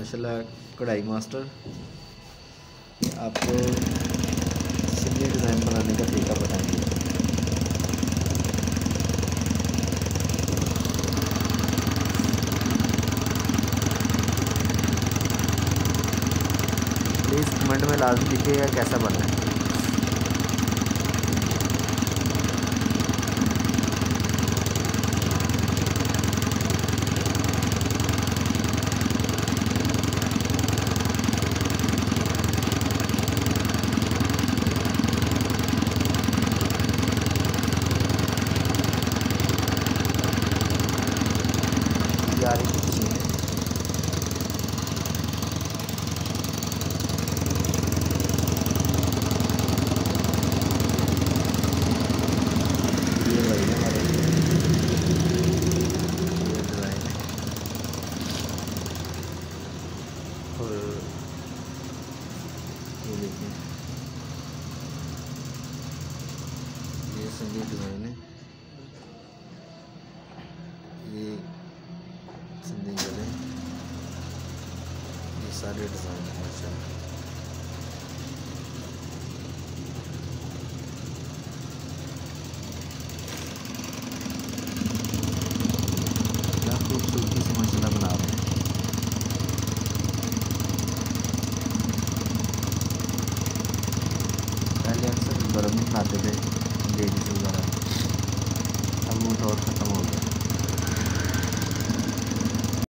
माशाल्लाह कढ़ाई मास्टर। आपको सिंपली डिज़ाइन बनाने का तरीका बताएंगे। प्लीज़ कमेंट में लाजमी लिखिएगा कैसा बना है। यार ये कुछ नहीं है। ये वही है हमारे ये डिज़ाइन है। और ये देखिए ये संगीत डिज़ाइन है। ये सिंधी गले, ये सारे डिज़ाइन है माशाल्लाह। क्या खूबसूरती से माशाल्लाह बना रहे हैं। पहले अक्सर गर्म बनाते थे लेडीज वगैरह, अब वो दौर खत्म